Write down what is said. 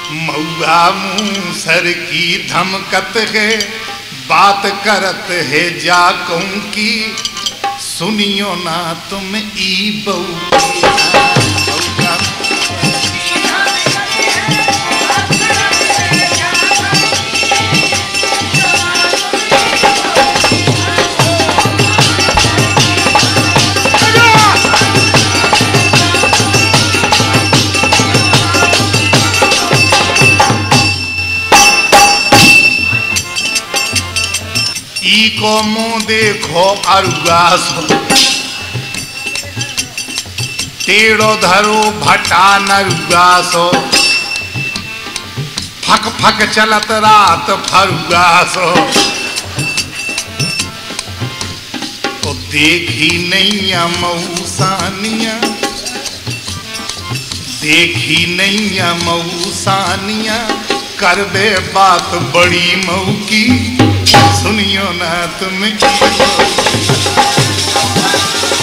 मऊआ मूसर की धमकत है, बात करत है जाकों की, सुनियो ना तुम ई बहू। को मुँह देखो अरुगास, टेढ़ो धरो भटा नरुगासो, फक फक चलत रात फरुगासो। तो देखी नैया मऊसानिया, देखी नैया मऊसानिया, कर दे बात बड़ी मऊ की, सुनियो ना तुम।